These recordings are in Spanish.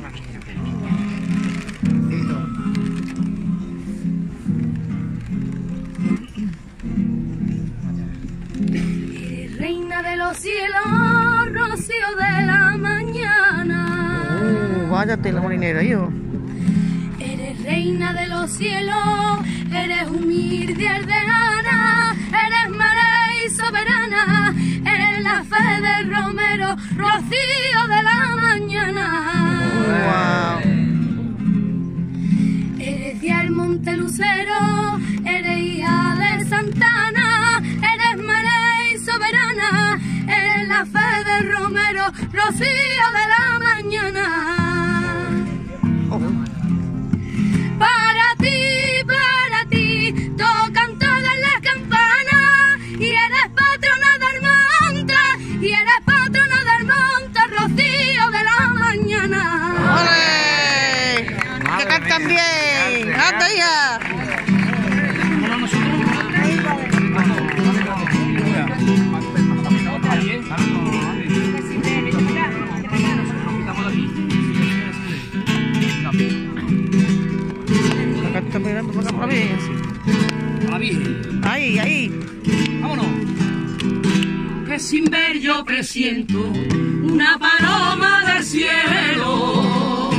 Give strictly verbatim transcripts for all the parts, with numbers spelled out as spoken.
Reina de los cielos, rocío de la mañana. Uh, váyate la marinera, yo. Eres reina de los cielos, eres humilde aldeana, eres marea y soberana, eres la fe del romero, rocío de la mañana. Wow. Eres de Almonte Lucero, eres hija de Santana, eres marea y soberana, eres la fe del romero, rocío de la mañana. Para ti, para ti, tocan todas las campanas, y eres patrona del monte, y eres patrona del monte, rocío de la mañana. ¡Ole! ¡Que cantan bien! ¡Anda, hija! Acá está mirando por la Virgen. A la Virgen. Ahí, ahí. Vámonos. Que sin ver yo presiento una paloma del cielo,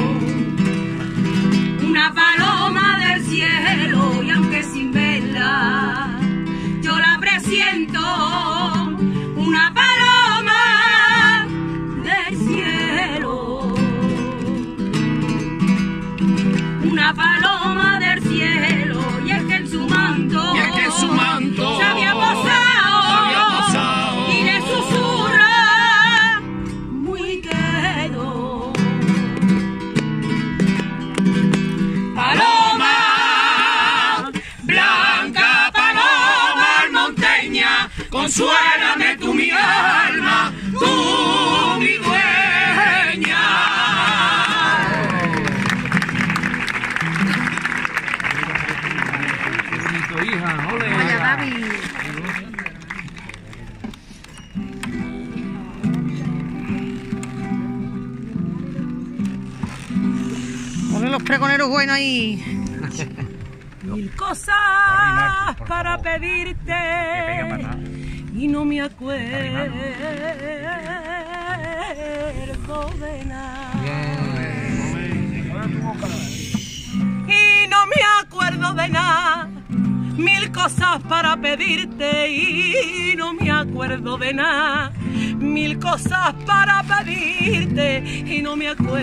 una paloma del cielo, y aunque sin verla yo la presiento, una paloma del cielo, una paloma del cielo, y es que en su manto, Y es que en su manto se había posado, se había posado, y le susurra muy quedo. Paloma, blanca paloma almonteña, consuélame tú mi alma, tú mi dueña. Qué bonito, hija, ole. Ponen los pregoneros buenos ahí. Mil cosas para pedirte y no me acuerdo de nada. Y no me acuerdo de nada. Mil cosas para pedirte y no me acuerdo de nada. Mil cosas para pedirte y no me acuerdo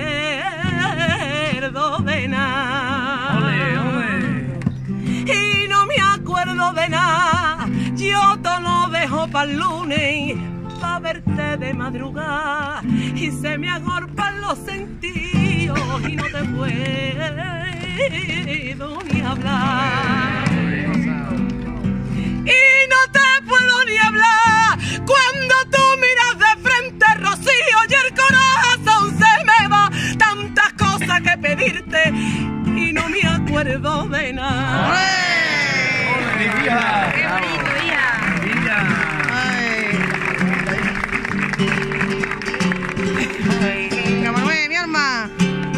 de nada. Ole, ole. Y no me acuerdo de nada. Yo te lo dejo para el lunes pa' verte de madrugada, y se me agorpan los sentidos y no te puedo ni hablar. Y no te puedo ni hablar cuando tú miras de frente, Rocío, y el corazón se me va. Tantas cosas que pedirte y no me acuerdo de nada. ¡Qué bonito, hija! Venga, Manuel, mi alma.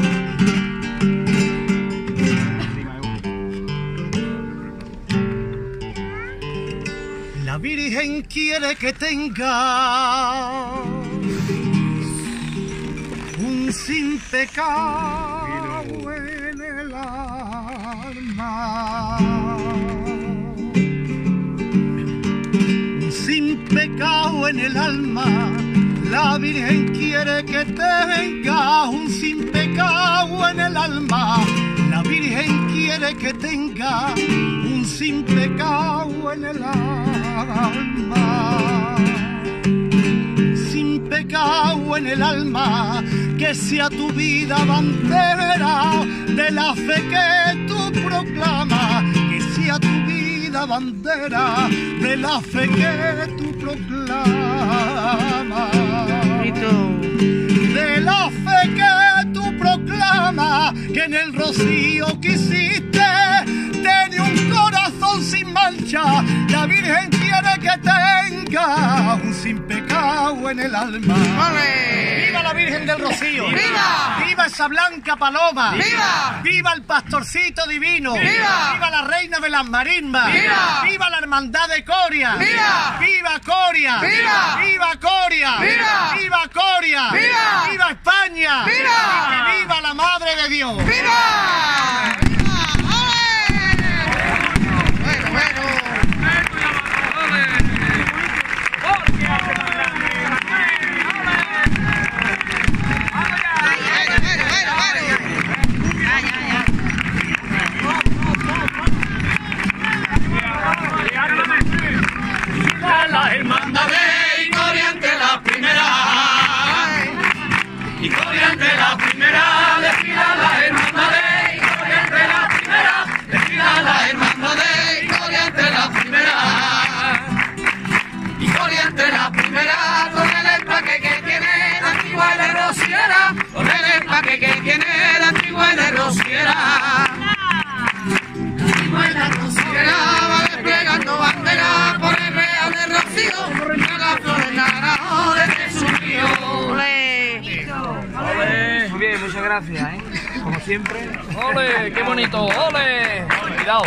La Virgen quiere que tenga un sin pecado en el alma, un sin pecado en el alma. La Virgen quiere que tenga un sin pecado en el alma. La Virgen quiere que tenga un sin pecado en el alma. Sin pecado en el alma, que sea tu vida bandera de la fe que tú proclamas. Que sea tu vida bandera de la fe que tú proclamas. De la fe que tú proclamas, que en el rocío quisiste tener un corazón sin mancha. La Virgen quiere que tenga un sin pecado en el alma. ¡Ole! ¡Viva la Virgen del Rocío! ¡Viva! ¡Viva esa blanca paloma! ¡Viva! ¡Viva el pastorcito divino! ¡Viva! ¡Viva la reina de las marimbas! ¡Viva! ¡Viva la hermandad de Coria! ¡Viva! ¡Viva Coria! ¡Viva! ¡Viva Coria! ¡Viva! ¡Viva Coria! ¡Viva! ¡Viva España! ¡Viva! ¡Y que viva la Madre de Dios! ¡Viva! Bueno, bueno. La hermandad de Coria entre las primeras, y Coria entre las primeras, desfila la hermandad de Coria entre las primeras, desfila la hermandad de Coria entre las primeras, y Coria entre las primeras, con el empaque que tiene la antigua de rociera, con el empaque que tiene la antigua de rociera. Va desplegando bandera por el Real de Rocío, a la flor de naranjo de Jesús mío. ¡Ole! Ole. Muy bien, muchas gracias, ¿eh? Como siempre. ¡Ole! ¡Qué bonito! ¡Ole! Cuidado.